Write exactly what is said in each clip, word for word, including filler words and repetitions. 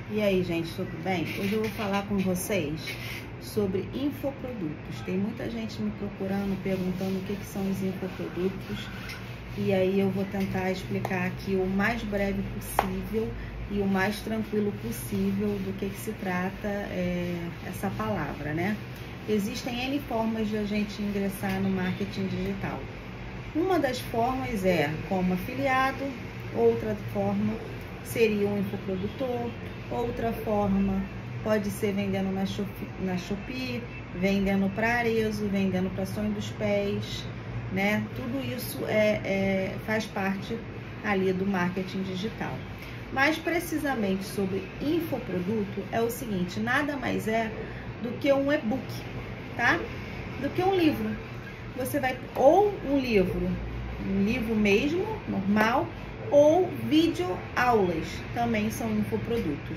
E aí, gente, tudo bem? Hoje eu vou falar com vocês sobre infoprodutos. Tem muita gente me procurando, perguntando o que, que são os infoprodutos. E aí eu vou tentar explicar aqui o mais breve possível e o mais tranquilo possível do que, que se trata é, essa palavra, né? Existem N formas de a gente ingressar no marketing digital. Uma das formas é como afiliado, outra forma seria um infoprodutor, outra forma pode ser vendendo na Shopee, na Shopee vendendo para Arezzo, vendendo para Sonho dos Pés, né? Tudo isso é, é, faz parte ali do marketing digital. Mais precisamente sobre infoproduto é o seguinte, nada mais é do que um e-book, tá? Do que um livro. Você vai, ou um livro, um livro mesmo, normal, ou videoaulas, também são infoprodutos.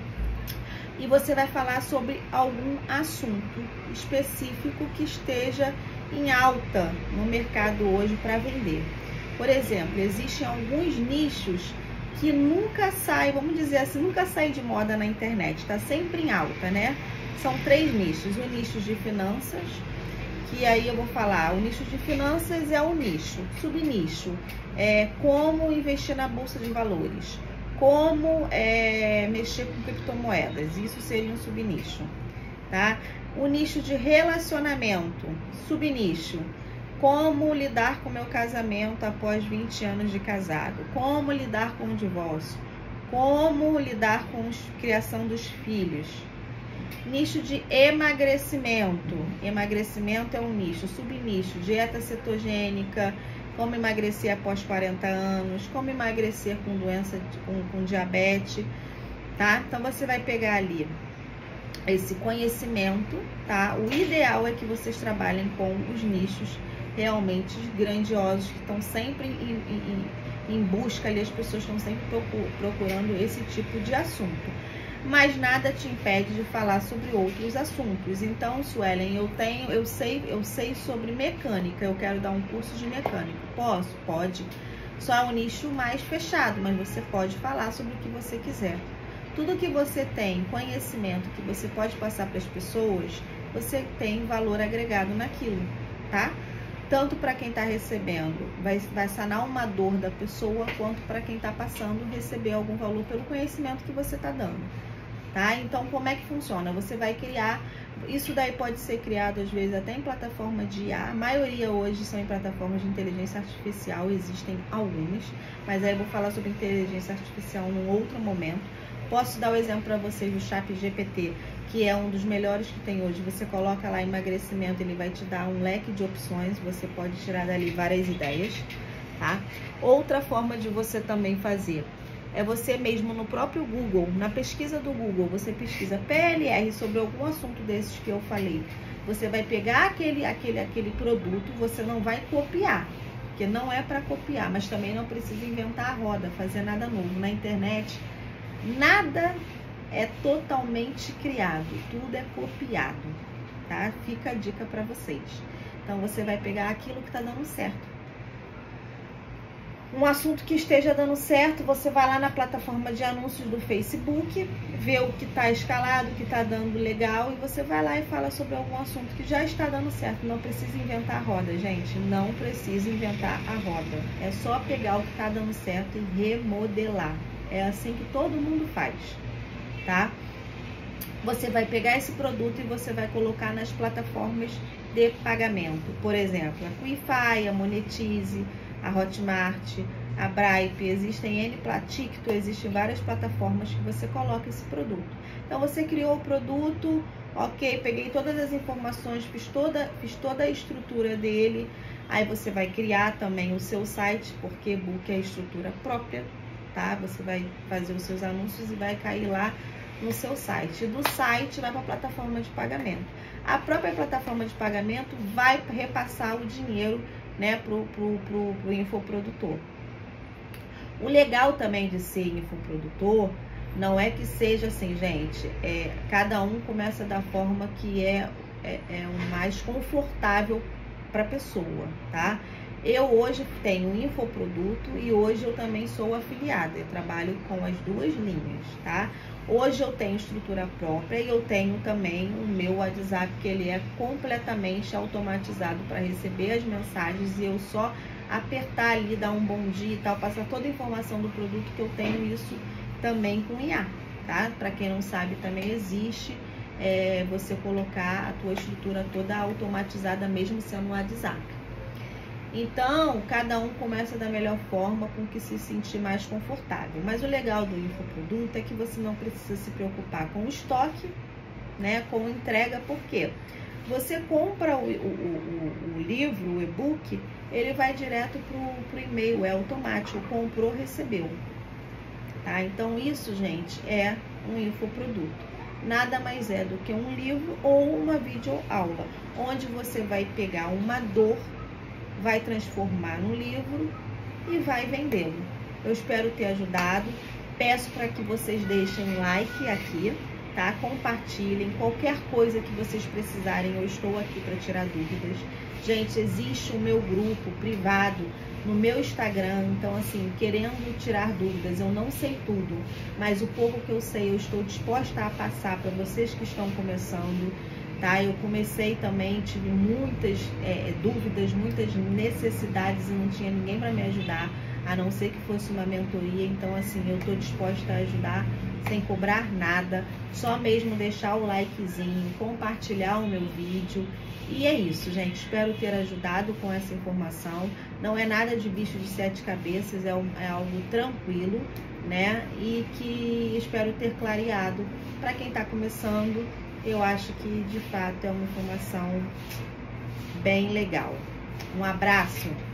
E você vai falar sobre algum assunto específico que esteja em alta no mercado hoje para vender. Por exemplo, existem alguns nichos que nunca saem, vamos dizer assim, nunca saem de moda na internet, está sempre em alta, né? São três nichos, o nicho de finanças, que aí eu vou falar, o nicho de finanças é o nicho, subnicho, é como investir na bolsa de valores, como é, mexer com criptomoedas, isso seria um subnicho, tá? O nicho de relacionamento, subnicho, como lidar com o meu casamento após vinte anos de casado, como lidar com o divórcio, como lidar com a criação dos filhos. Nicho de emagrecimento, emagrecimento é um nicho, subnicho, dieta cetogênica, como emagrecer após quarenta anos, como emagrecer com doença, com, com diabetes, tá? Então você vai pegar ali esse conhecimento, tá? O ideal é que vocês trabalhem com os nichos realmente grandiosos, que estão sempre em, em, em busca ali, as pessoas estão sempre procurando esse tipo de assunto. Mas nada te impede de falar sobre outros assuntos. Então, Suelen, eu tenho, eu sei, eu sei sobre mecânica, eu quero dar um curso de mecânica. Posso? Pode. Só é um nicho mais fechado, mas você pode falar sobre o que você quiser. Tudo que você tem, conhecimento que você pode passar para as pessoas, você tem valor agregado naquilo, tá? Tanto para quem está recebendo, vai, vai sanar uma dor da pessoa, quanto para quem está passando receber algum valor pelo conhecimento que você está dando. Tá? Então, como é que funciona? Você vai criar, isso daí pode ser criado às vezes até em plataforma de I A, a maioria hoje são em plataformas de inteligência artificial, existem algumas, mas aí eu vou falar sobre inteligência artificial num outro momento. Posso dar o exemplo para vocês do Chat G P T, que é um dos melhores que tem hoje. Você coloca lá emagrecimento, ele vai te dar um leque de opções, você pode tirar dali várias ideias, tá? Outra forma de você também fazer é você mesmo no próprio Google, na pesquisa do Google, você pesquisa P L R sobre algum assunto desses que eu falei. Você vai pegar aquele, aquele, aquele produto, você não vai copiar, porque não é para copiar, mas também não precisa inventar a roda, fazer nada novo. Na internet, nada é totalmente criado, tudo é copiado, tá? Fica a dica para vocês. Então, você vai pegar aquilo que está dando certo. Um assunto que esteja dando certo, você vai lá na plataforma de anúncios do Facebook, vê o que está escalado, o que está dando legal, e você vai lá e fala sobre algum assunto que já está dando certo. Não precisa inventar a roda, gente, não precisa inventar a roda. É só pegar o que está dando certo e remodelar. É assim que todo mundo faz, tá? Você vai pegar esse produto e você vai colocar nas plataformas de pagamento. Por exemplo, a Quifi, a Monetize, a Hotmart, a Bripe, existem N, TikTok, existem várias plataformas que você coloca esse produto. Então, você criou o produto, ok, peguei todas as informações, fiz toda, fiz toda a estrutura dele, aí você vai criar também o seu site, porque e-book é a estrutura própria, tá? Você vai fazer os seus anúncios e vai cair lá no seu site. Do site vai para a plataforma de pagamento. A própria plataforma de pagamento vai repassar o dinheiro, né, pro, pro, pro, pro infoprodutor. O legal também de ser infoprodutor não é que seja assim, gente, é, cada um começa da forma que é, é, é o mais confortável para a pessoa, tá? Eu hoje tenho um infoproduto e hoje eu também sou afiliada, eu trabalho com as duas linhas, tá? Hoje eu tenho estrutura própria e eu tenho também o meu WhatsApp, que ele é completamente automatizado para receber as mensagens e eu só apertar ali, dar um bom dia e tal, passar toda a informação do produto, que eu tenho isso também com I A, tá? Para quem não sabe, também existe é, você colocar a tua estrutura toda automatizada, mesmo sendo um WhatsApp. Então, cada um começa da melhor forma, com que se sentir mais confortável. Mas o legal do infoproduto é que você não precisa se preocupar com o estoque, né, com entrega, porque você compra o, o, o, o livro, o e-book, ele vai direto para o e-mail, é automático, comprou, recebeu. Tá? Então, isso, gente, é um infoproduto. Nada mais é do que um livro ou uma videoaula, onde você vai pegar uma dor, vai transformar no livro e vai vendê-lo. Eu espero ter ajudado. Peço para que vocês deixem like aqui, tá? Compartilhem qualquer coisa que vocês precisarem. Eu estou aqui para tirar dúvidas. Gente, existe o meu grupo privado no meu Instagram. Então, assim, querendo tirar dúvidas, eu não sei tudo, mas o pouco que eu sei, eu estou disposta a passar para vocês que estão começando. Tá? Eu comecei também, tive muitas é, dúvidas, muitas necessidades e não tinha ninguém para me ajudar, a não ser que fosse uma mentoria. Então, assim, eu estou disposta a ajudar sem cobrar nada, só mesmo deixar o likezinho, compartilhar o meu vídeo. E é isso, gente. Espero ter ajudado com essa informação. Não é nada de bicho de sete cabeças, é, um, é algo tranquilo, né? E que espero ter clareado para quem está começando. Eu acho que, de fato, é uma informação bem legal. Um abraço!